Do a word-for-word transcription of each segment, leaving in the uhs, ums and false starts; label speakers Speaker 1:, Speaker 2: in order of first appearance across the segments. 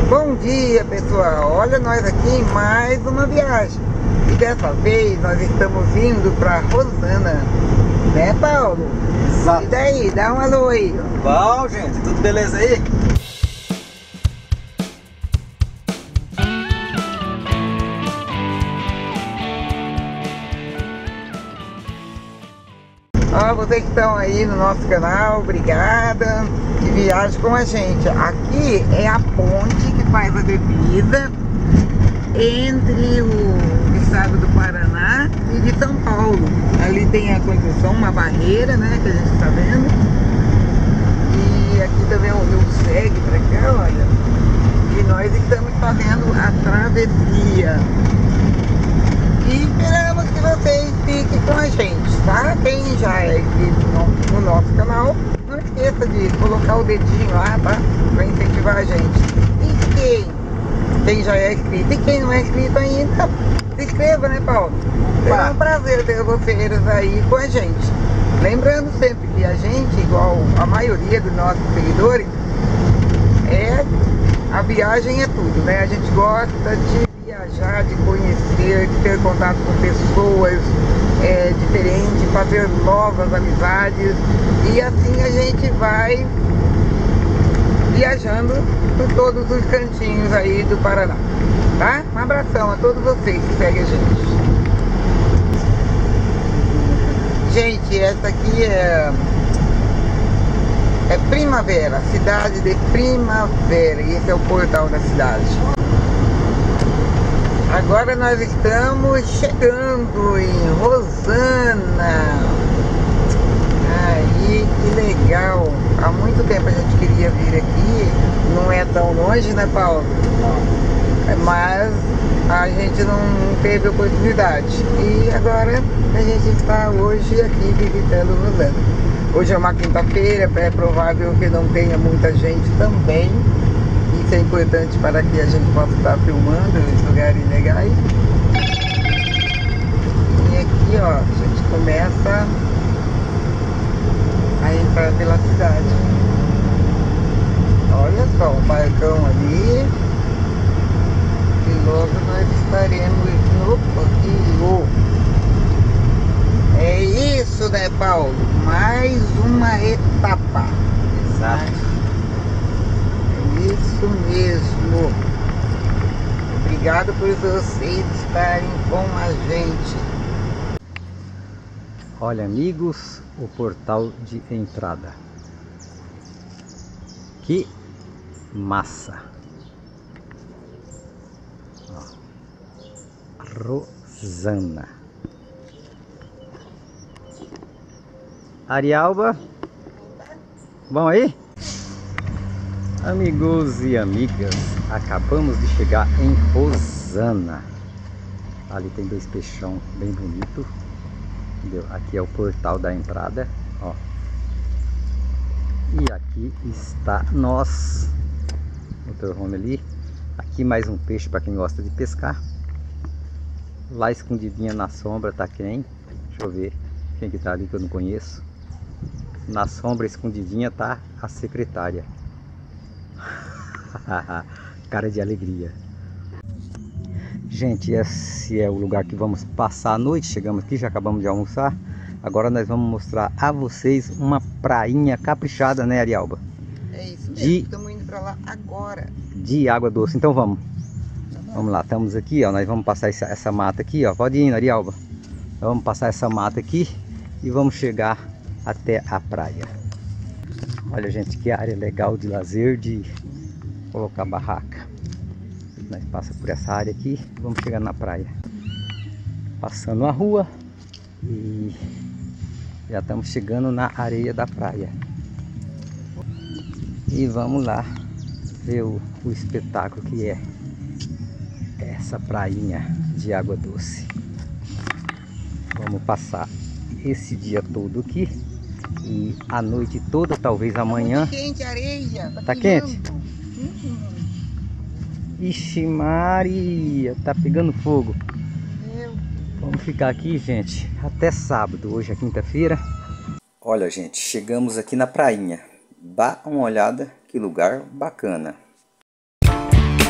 Speaker 1: Bom dia, pessoal, olha nós aqui em mais uma viagem. E dessa vez nós estamos indo para Rosana, né, Paulo?
Speaker 2: Exato.
Speaker 1: E daí, dá um alô aí.
Speaker 2: Bom, gente, tudo beleza aí?
Speaker 1: Ó, vocês que estão aí no nosso canal, obrigada, que viaja com a gente. Aqui é a ponte que faz a divisa entre o estado do Paraná e de São Paulo. Ali tem a construção, uma barreira, né, que a gente está vendo. E aqui também o rio segue para cá, olha. E nós estamos fazendo a travessia. E esperamos que vocês fiquem com a gente, tá? Quem já é inscrito no, no nosso canal, não esqueça de colocar o dedinho lá, tá? Para incentivar a gente. E quem, quem já é inscrito e quem não é inscrito ainda, se inscreva, né, Paulo? Será um prazer ter vocês aí com a gente. Lembrando sempre que a gente, igual a maioria dos nossos seguidores, é, a viagem é tudo, né? A gente gosta de viajar, de conhecer, de ter contato com pessoas é, diferentes, fazer novas amizades, e assim a gente vai viajando por todos os cantinhos aí do Paraná, tá? Um abração a todos vocês que seguem a gente. Gente, essa aqui é é Primavera, cidade de Primavera, e esse é o portal da cidade. Agora nós estamos chegando em Rosana. Aí, que legal. Há muito tempo a gente queria vir aqui. Não é tão longe, né, Paulo? Não. Mas a gente não teve oportunidade. E agora a gente está hoje aqui visitando Rosana. Hoje é uma quinta-feira, é provável que não tenha muita gente também. Isso é importante para que a gente possa estar filmando os lugares legais. E aqui, ó, a gente começa a entrar pela cidade. Olha só, o balcão ali. E logo nós estaremos no Rio. É isso, né, Paulo? Mais uma etapa.
Speaker 2: Exato.
Speaker 1: Isso mesmo. Obrigado por vocês estarem com a gente.
Speaker 2: Olha, amigos, o portal de entrada. Que massa! Ó. Rosana. Arialba, bom aí? Amigos e amigas, acabamos de chegar em Rosana. Ali tem dois peixão bem bonito. Entendeu? Aqui é o portal da entrada, ó. E aqui está nós, motorhome ali. Aqui mais um peixe para quem gosta de pescar. Lá escondidinha na sombra tá quem? Deixa eu ver quem que tá ali que eu não conheço. Na sombra escondidinha tá a secretária. Cara de alegria. Gente, esse é o lugar que vamos passar a noite. Chegamos aqui, já acabamos de almoçar. Agora nós vamos mostrar a vocês uma prainha caprichada, né, Arialba?
Speaker 1: É isso mesmo,
Speaker 2: de...
Speaker 1: estamos indo para lá agora.
Speaker 2: De água doce, então vamos. Vamos lá, estamos aqui, ó. Nós vamos passar essa, essa mata aqui, ó. Pode ir, Arialba. Nós vamos passar essa mata aqui e vamos chegar até a praia. Olha, gente, que área legal de lazer, de colocar barraca. Nós passamos por essa área aqui, vamos chegar na praia. Passando a rua e já estamos chegando na areia da praia. E vamos lá ver o, o espetáculo que é essa prainha de água doce. Vamos passar esse dia todo aqui e a noite toda, talvez amanhã.
Speaker 1: Tá quente a areia, tá,
Speaker 2: tá quente? Uhum. Ixi Maria, tá pegando fogo.
Speaker 1: Meu.
Speaker 2: Vamos ficar aqui, gente, até sábado. Hoje é quinta-feira. Olha, gente, chegamos aqui na prainha. Dá uma olhada, que lugar bacana.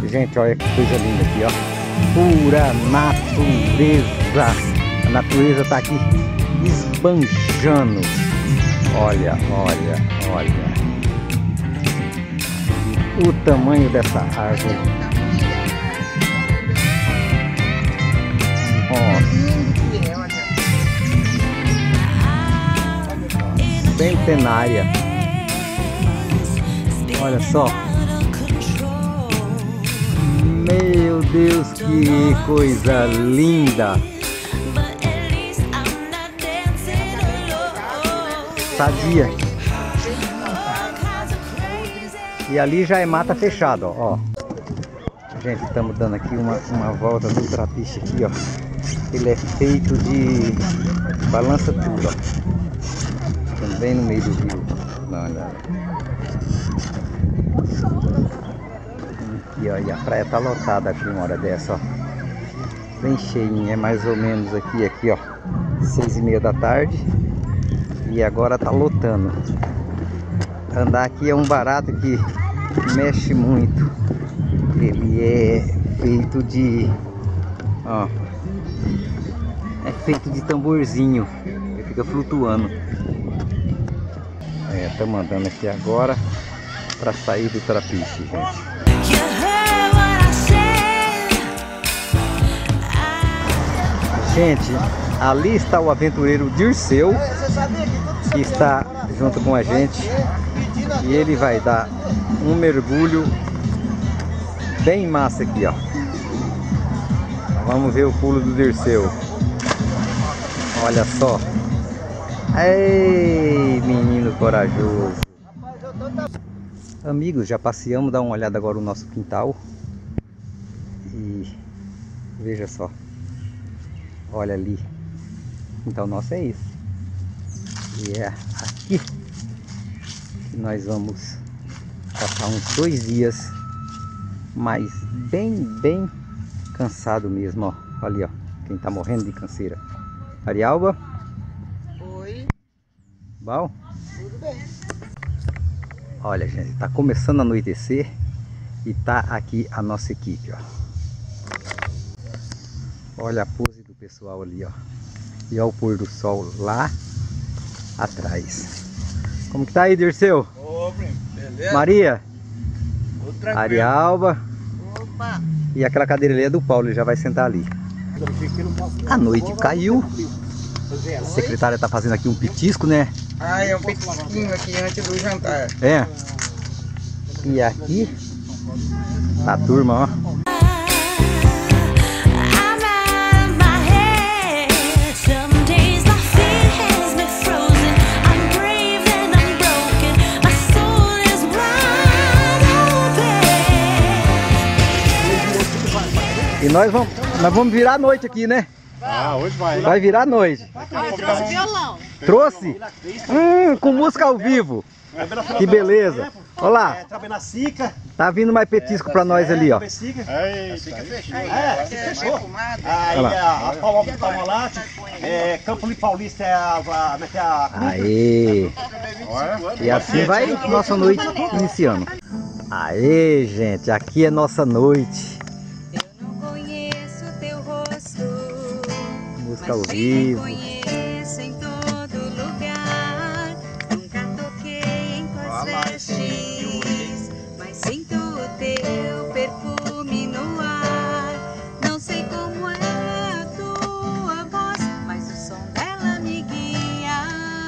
Speaker 2: Gente, olha que coisa linda aqui, ó. Pura natureza. A natureza tá aqui esbanjando. Olha, olha, olha. O tamanho dessa árvore. Ó. Centenária. Olha só. Meu Deus, que coisa linda. Sadia. E ali já é mata fechada, ó. Gente, estamos dando aqui uma, uma volta do trapiche aqui, ó. Ele é feito de balança tudo, ó. Bem no meio do rio. Dá uma olhada. E, ó, e a praia tá lotada aqui uma hora dessa, ó. Bem cheinha, é mais ou menos aqui, aqui, ó. Seis e meia da tarde. E agora tá lotando. Andar aqui é um barato que mexe muito. Ele é feito de... Ó. É feito de tamborzinho. Ele fica flutuando. É, estamos andando aqui agora para sair do trapiche, gente. Gente, ali está o aventureiro Dirceu, que está junto com a gente, e ele vai dar um mergulho bem massa aqui, ó. Vamos ver o pulo do Dirceu. Olha só. Ei, menino corajoso. Amigos, já passeamos, dá uma olhada agora no nosso quintal. E veja só. Olha ali. O quintal nosso é esse. E é aqui que nós vamos passar uns dois dias. Mas bem, bem cansado mesmo, ó. Ali, ó. Quem tá morrendo de canseira. Arialba? Bom?
Speaker 1: Tudo bem.
Speaker 2: Olha, gente, tá começando a anoitecer e tá aqui a nossa equipe, ó. Olha a pose do pessoal ali, ó. E olha o pôr do sol lá atrás. Como que tá aí, Dirceu?
Speaker 3: Ô, primo, beleza?
Speaker 2: Maria?
Speaker 3: Tudo tranquilo.
Speaker 2: Arialba?
Speaker 1: Opa!
Speaker 2: E aquela cadeira ali é do Paulo, ele já vai sentar ali. A noite caiu. A secretária tá fazendo aqui um petisco, né?
Speaker 1: Ah, é um petisquinho aqui antes do jantar.
Speaker 2: É. E aqui a turma, ó. E nós vamos, nós vamos virar a noite aqui, né?
Speaker 3: Ah, hoje vai.
Speaker 2: Vai virar a noite.
Speaker 4: Trouxe violão.
Speaker 2: Trouxe? Hum, com música ao vivo. Que beleza. Olha lá.
Speaker 3: Trabalhando na Sica.
Speaker 2: Tá vindo mais petisco pra nós ali, ó.
Speaker 3: Ei, fica fechado.
Speaker 1: É, fechou.
Speaker 3: Aí a Palma do Palmolate, é, Campo Limpo Paulista é a... a, a, a
Speaker 2: Aê. E assim vai nossa noite iniciando. Aê, gente. Aqui é nossa noite.
Speaker 4: Eu não conheço teu rosto.
Speaker 2: Música ao vivo.
Speaker 4: Conheço em todo lugar. Nunca toquei em tuas vestes, mas sinto o teu perfume no ar. Não sei como é a tua voz, mas o som dela me guia.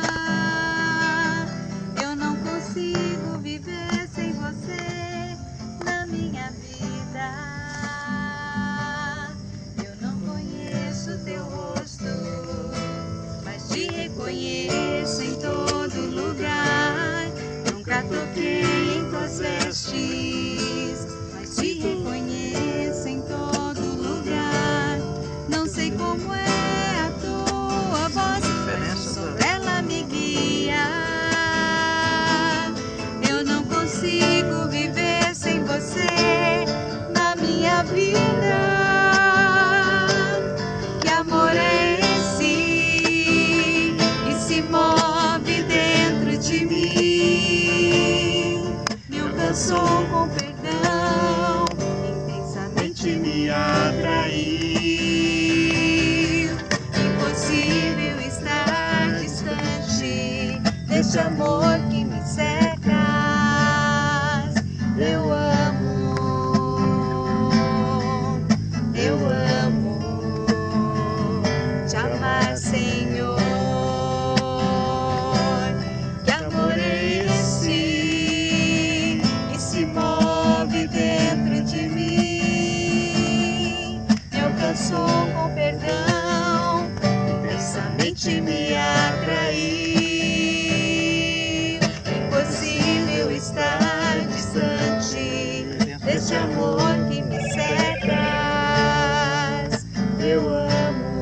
Speaker 4: Eu não consigo viver sem você na minha vida. Eu não conheço teu rosto, mas te reconheço em todo lugar. Nunca toquei em tuas vestes, mas te reconheço em todo lugar. Não sei como é a tua voz, mas o som dela me guia. Eu não consigo viver sem você na minha vida. Que amor é esse que se move dentro de mim? Me alcançou com este amor que me cercas. Eu amo.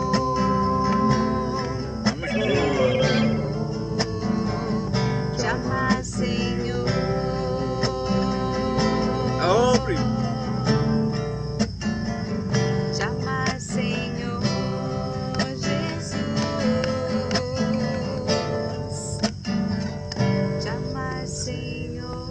Speaker 4: Te amar, Senhor.
Speaker 5: Ô, primo.
Speaker 4: Te amar, Senhor Jesus. Te amar, Senhor.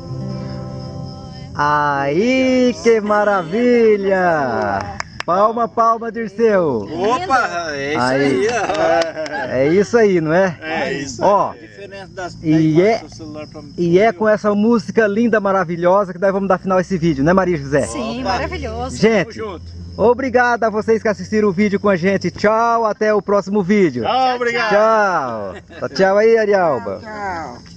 Speaker 2: Aí, que maravilha! Palma, palma, Dirceu.
Speaker 5: Opa, é isso
Speaker 2: Aí.
Speaker 5: aí.
Speaker 2: É isso aí, não é?
Speaker 5: É isso.
Speaker 2: Ó,
Speaker 5: A diferença das
Speaker 2: e
Speaker 5: das
Speaker 2: é-
Speaker 5: do celular pra mim.
Speaker 2: e é com essa música linda, maravilhosa que nós vamos dar final a esse vídeo, né, Maria José?
Speaker 6: Sim,
Speaker 5: Opa.
Speaker 6: maravilhoso.
Speaker 5: Tamo
Speaker 2: Gente,
Speaker 5: junto.
Speaker 2: obrigado a vocês que assistiram o vídeo com a gente. Tchau, até o próximo vídeo.
Speaker 5: Tchau, obrigado.
Speaker 2: Tchau. Tchau aí, Arialba.
Speaker 1: Tchau.